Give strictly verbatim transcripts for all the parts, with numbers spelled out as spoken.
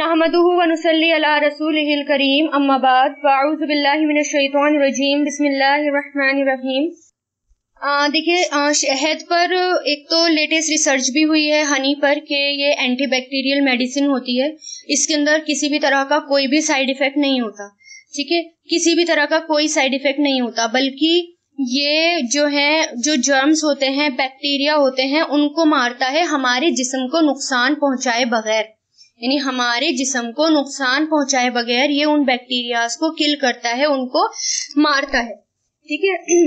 नहमदुहु व नुसल्ली अला रसूलिहिल करीम अम्मा बाद फ़अऊज़ु बिल्लाहि मिनश शैतानिर रजीम बिस्मिल्लाहिर रहमानिर रहीम। देखिए, शहद पर एक तो लेटेस्ट रिसर्च भी हुई है हनी पर कि ये एंटीबैक्टीरियल मेडिसिन होती है। इसके अंदर किसी भी तरह का कोई भी साइड इफेक्ट नहीं होता, ठीक है, किसी भी तरह का कोई साइड इफेक्ट नहीं होता, बल्कि ये जो है जो जर्म्स होते हैं, बैक्टीरिया होते हैं, उनको मारता है हमारे जिस्म को नुकसान पहुंचाए बगैर। यानी हमारे जिस्म को नुकसान पहुंचाए बगैर ये उन बैक्टीरियाज को किल करता है, उनको मारता है, ठीक है।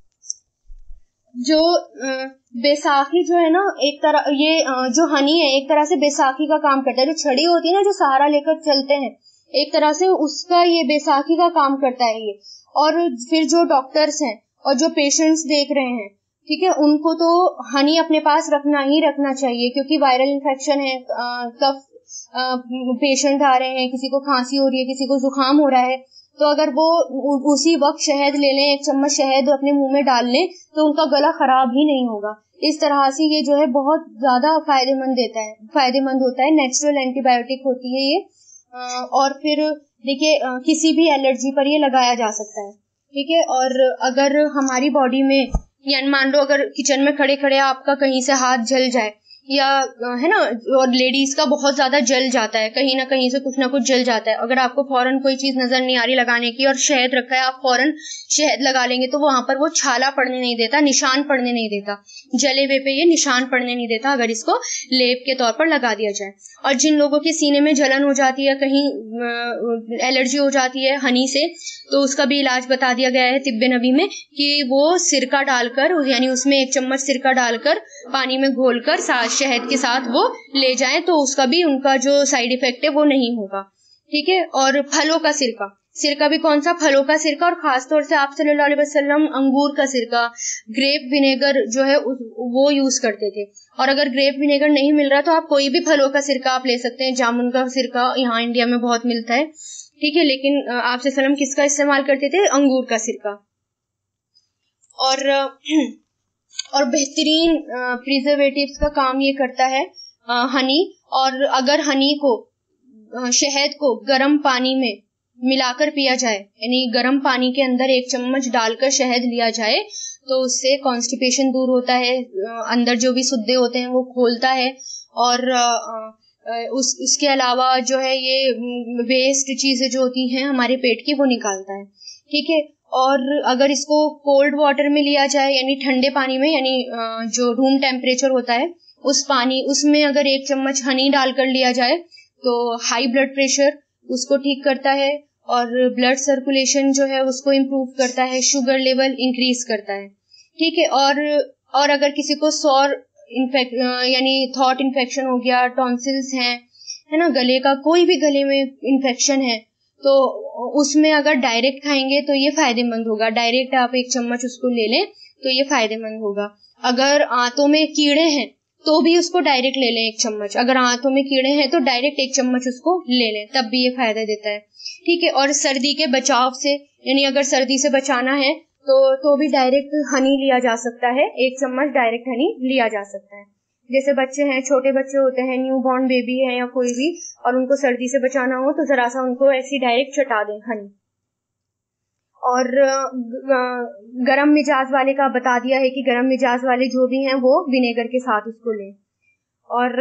जो बैसाखी जो है ना, एक तरह ये जो हनी है एक तरह से बैसाखी का काम करता है। जो छड़ी होती है ना, जो सहारा लेकर चलते हैं, एक तरह से उसका ये बैसाखी का काम करता है ये। और फिर जो डॉक्टर्स हैं और जो पेशेंट्स देख रहे हैं, ठीक है, उनको तो हनी अपने पास रखना ही रखना चाहिए, क्योंकि वायरल इन्फेक्शन है, कफ पेशेंट आ रहे हैं, किसी को खांसी हो रही है, किसी को जुकाम हो रहा है, तो अगर वो उसी वक्त शहद ले लें, एक चम्मच शहद अपने मुंह में डाल लें, तो उनका गला खराब ही नहीं होगा। इस तरह से ये जो है बहुत ज्यादा फायदेमंद देता है, फायदेमंद होता है, नेचुरल एंटीबायोटिक होती है ये। और फिर देखिए, किसी भी एलर्जी पर ये लगाया जा सकता है, ठीक है। और अगर हमारी बॉडी में, यानी मान लो अगर किचन में खड़े खड़े आपका कहीं से हाथ जल जाए, या है ना, और लेडीज का बहुत ज्यादा जल जाता है, कहीं ना कहीं से कुछ ना कुछ जल जाता है, अगर आपको फौरन कोई चीज नजर नहीं आ रही लगाने की और शहद रखा है, आप फौरन शहद लगा लेंगे, तो वहां पर वो छाला पड़ने नहीं देता, निशान पड़ने नहीं देता, जले हुए पे ये निशान पड़ने नहीं देता अगर इसको लेप के तौर पर लगा दिया जाए। और जिन लोगों के सीने में जलन हो जाती है, कहीं एलर्जी हो जाती है हनी से, तो उसका भी इलाज बता दिया गया है तिब्बे नबी में कि वो सिरका डालकर, यानी उसमें एक चम्मच सिरका डालकर पानी में घोलकर शहद के साथ वो ले जाएं, तो उसका भी उनका जो साइड इफेक्ट है वो नहीं होगा, ठीक है। और फलों का सिरका, सिरका भी कौन सा, फलों का सिरका, और खास तौर से आप सल्लल्लाहु अलैहि वसल्लम अंगूर का सिरका, ग्रेप विनेगर जो है वो यूज करते थे। और अगर ग्रेप विनेगर नहीं मिल रहा तो आप कोई भी फलों का सिरका आप ले सकते हैं। जामुन का सिरका यहाँ इंडिया में बहुत मिलता है, ठीक है, लेकिन आप सल्लम किसका इस्तेमाल करते थे, अंगूर का सिरका। और और बेहतरीन प्रिजर्वेटिव्स का काम ये करता है हनी। और अगर हनी को, शहद को गर्म पानी में मिलाकर पिया जाए, यानी गर्म पानी के अंदर एक चम्मच डालकर शहद लिया जाए, तो उससे कॉन्स्टिपेशन दूर होता है, अंदर जो भी सुद्दे होते हैं वो खोलता है, और उस उसके अलावा जो है ये वेस्ट चीजें जो होती हैं हमारे पेट की वो निकालता है, ठीक है। और अगर इसको कोल्ड वाटर में लिया जाए, यानी ठंडे पानी में, यानी जो रूम टेम्परेचर होता है उस पानी, उसमें अगर एक चम्मच हनी डालकर लिया जाए, तो हाई ब्लड प्रेशर उसको ठीक करता है, और ब्लड सर्कुलेशन जो है उसको इम्प्रूव करता है, शुगर लेवल इंक्रीज करता है, ठीक है। और और अगर किसी को सॉर इन्फेक्ट यानी थ्रोट इन्फेक्शन हो गया, टॉन्सिल्स हैं, है ना, गले का कोई भी गले में इन्फेक्शन है, तो उसमें अगर डायरेक्ट खाएंगे तो ये फायदेमंद होगा। डायरेक्ट आप एक चम्मच उसको ले लें तो ये फायदेमंद होगा। अगर आंतों में कीड़े हैं तो भी उसको डायरेक्ट ले लें एक चम्मच, अगर आंतों में कीड़े हैं तो डायरेक्ट एक चम्मच उसको ले लें, तब भी ये फायदा देता है, ठीक है। और सर्दी के बचाव से, यानी अगर सर्दी से बचाना है तो तो भी डायरेक्ट हनी लिया जा सकता है, एक चम्मच डायरेक्ट हनी लिया जा सकता है। जैसे बच्चे हैं, छोटे बच्चे होते हैं, न्यू बॉर्न बेबी है या कोई भी, और उनको सर्दी से बचाना हो तो जरा सा उनको ऐसी डायरेक्ट चटा दें हनी। और गरम मिजाज वाले का बता दिया है कि गरम मिजाज वाले जो भी हैं वो विनेगर के साथ उसको लें। और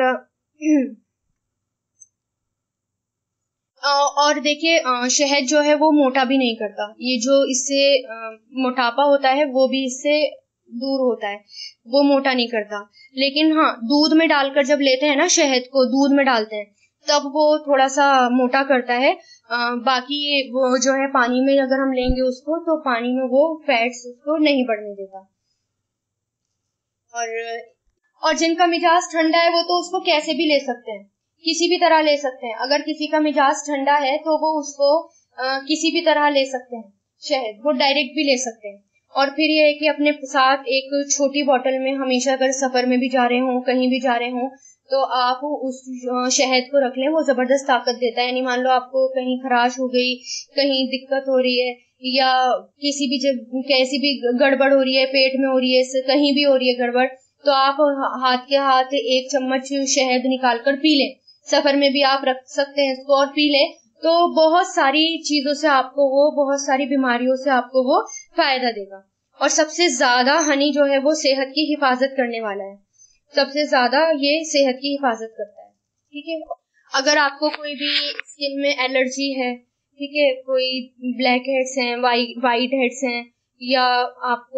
और देखिए, शहद जो है वो मोटा भी नहीं करता, ये जो इससे मोटापा होता है वो भी इससे दूर होता है, वो मोटा नहीं करता। लेकिन हाँ, दूध में डालकर जब लेते हैं ना, शहद को दूध में डालते हैं, तब वो थोड़ा सा मोटा करता है। आ, बाकी वो जो है पानी में अगर हम लेंगे उसको, तो पानी में वो फैट्स उसको नहीं बढ़ने देता। और और जिनका मिजाज ठंडा है वो तो उसको कैसे भी ले सकते हैं, किसी भी तरह ले सकते हैं। अगर किसी का मिजाज ठंडा है तो वो उसको आ, किसी भी तरह ले सकते हैं, शहद वो डायरेक्ट भी ले सकते हैं। और फिर ये है कि अपने साथ एक छोटी बोतल में हमेशा, अगर सफर में भी जा रहे हों, कहीं भी जा रहे हों, तो आप उस शहद को रख लें, वो जबरदस्त ताकत देता है। यानी मान लो आपको कहीं खराश हो गई, कहीं दिक्कत हो रही है, या किसी भी जब कैसी भी गड़बड़ हो रही है, पेट में हो रही है, कहीं भी हो रही है गड़बड़, तो आप हाथ के हाथ एक चम्मच शहद निकाल कर पी लें, सफर में भी आप रख सकते हैं इसको और पी लें, तो बहुत सारी चीजों से आपको वो, बहुत सारी बीमारियों से आपको वो फायदा देगा। और सबसे ज्यादा हनी जो है वो सेहत की हिफाजत करने वाला है, सबसे ज्यादा ये सेहत की हिफाजत करता है। ठीक है, अगर आपको कोई भी स्किन में एलर्जी है, ठीक है, कोई ब्लैक हेड्स हैं, वाइट वाइट हेड्स हैं, या आपको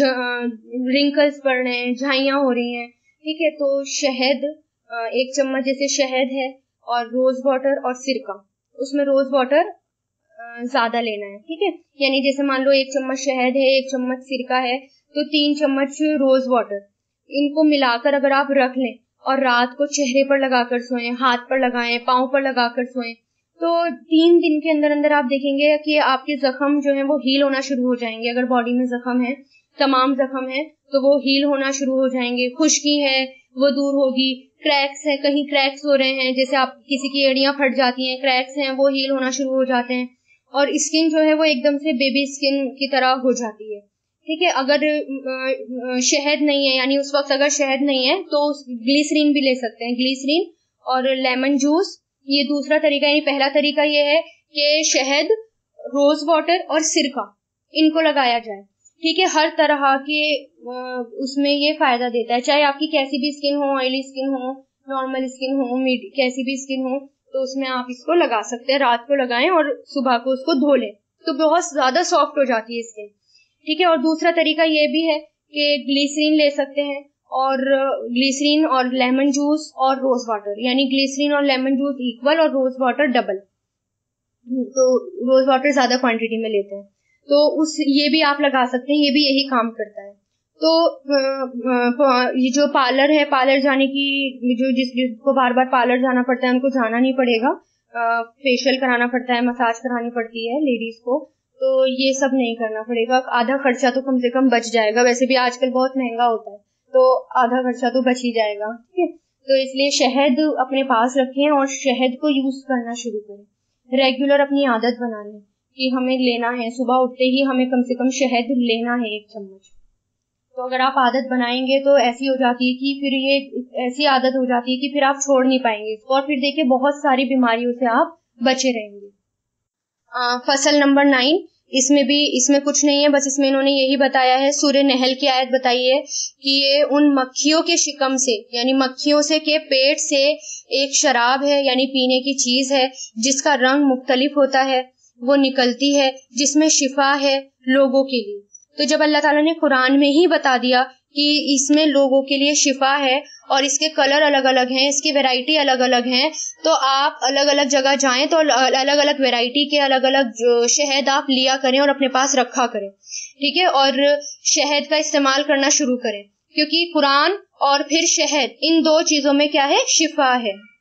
रिंकल्स पड़ रहे हैं, झाइयां हो रही हैं, ठीक है, तो शहद एक चम्मच, जैसे शहद है और रोज वाटर और सिरका, उसमें रोज वाटर ज्यादा लेना है। ठीक है, यानी जैसे मान लो एक चम्मच शहद है, एक चम्मच सिरका है, तो तीन चम्मच रोज वाटर, इनको मिलाकर अगर आप रख लें और रात को चेहरे पर लगाकर सोएं, हाथ पर लगाएं, पाँव पर लगाकर सोएं, तो तीन दिन के अंदर अंदर आप देखेंगे कि आपके जख्म जो है वो हील होना शुरू हो जाएंगे। अगर बॉडी में जख्म है, तमाम जख्म है, तो वो हील होना शुरू हो जाएंगे। खुश्की है वो दूर होगी, क्रैक्स है, कहीं क्रैक्स हो रहे हैं, जैसे आप किसी की एड़ियां फट जाती हैं, क्रैक्स हैं, वो हील होना शुरू हो जाते हैं, और स्किन जो है वो एकदम से बेबी स्किन की तरह हो जाती है। ठीक है, अगर शहद नहीं है, यानी उस वक्त अगर शहद नहीं है तो ग्लिसरीन भी ले सकते हैं, ग्लिसरीन और लेमन जूस। ये दूसरा तरीका, यानी पहला तरीका ये है कि शहद, रोज वाटर और सिरका, इनको लगाया जाए। ठीक है, हर तरह के उसमें ये फायदा देता है, चाहे आपकी कैसी भी स्किन हो, ऑयली स्किन हो, नॉर्मल स्किन हो, कैसी भी स्किन हो, तो उसमें आप इसको लगा सकते हैं। रात को लगाएं और सुबह को उसको धो लें, तो बहुत ज्यादा सॉफ्ट हो जाती है स्किन। ठीक है, और दूसरा तरीका ये भी है कि ग्लिसरीन ले सकते हैं, और ग्लिसरीन और लेमन जूस और रोज वाटर, यानी ग्लिसरीन और लेमन जूस इक्वल और रोज वाटर डबल, तो रोज वाटर ज्यादा क्वांटिटी में लेते हैं, तो उस ये भी आप लगा सकते हैं, ये भी यही काम करता है। तो ये जो पार्लर है, पार्लर जाने की जो जिस जिसको बार बार पार्लर जाना पड़ता है उनको जाना नहीं पड़ेगा, फेशियल कराना पड़ता है, मसाज करानी पड़ती है लेडीज को, तो ये सब नहीं करना पड़ेगा। आधा खर्चा तो कम से कम बच जाएगा, वैसे भी आजकल बहुत महंगा होता है, तो आधा खर्चा तो बच ही जाएगा। ठीक है, तो इसलिए शहद अपने पास रखें और शहद को यूज करना शुरू करें, रेगुलर अपनी आदत बना लें कि हमें लेना है, सुबह उठते ही हमें कम से कम शहद लेना है एक चम्मच। तो अगर आप आदत बनाएंगे तो ऐसी हो जाती है कि फिर ये ऐसी आदत हो जाती है कि फिर आप छोड़ नहीं पाएंगे इसको, और फिर देखिए बहुत सारी बीमारियों से आप बचे रहेंगे। आ, फसल नंबर नाइन, इसमें भी इसमें कुछ नहीं है, बस इसमें इन्होंने यही बताया है, सूर्य नहल की आयत बताई है कि ये उन मक्खियों के शिकम से, यानी मक्खियों से के पेट से एक शराब है, यानी पीने की चीज है जिसका रंग मुख्तलिफ होता है, वो निकलती है, जिसमें शिफा है लोगों के लिए। तो जब अल्लाह ताला ने कुरान में ही बता दिया कि इसमें लोगों के लिए शिफा है और इसके कलर अलग अलग हैं, इसकी वैरायटी अलग अलग हैं, तो आप अलग अलग जगह जाएं तो अलग अलग वैरायटी के अलग अलग शहद आप लिया करें और अपने पास रखा करें। ठीक है, और शहद का इस्तेमाल करना शुरू करें, क्योंकि कुरान और फिर शहद, इन दो चीजों में क्या है, शिफा है।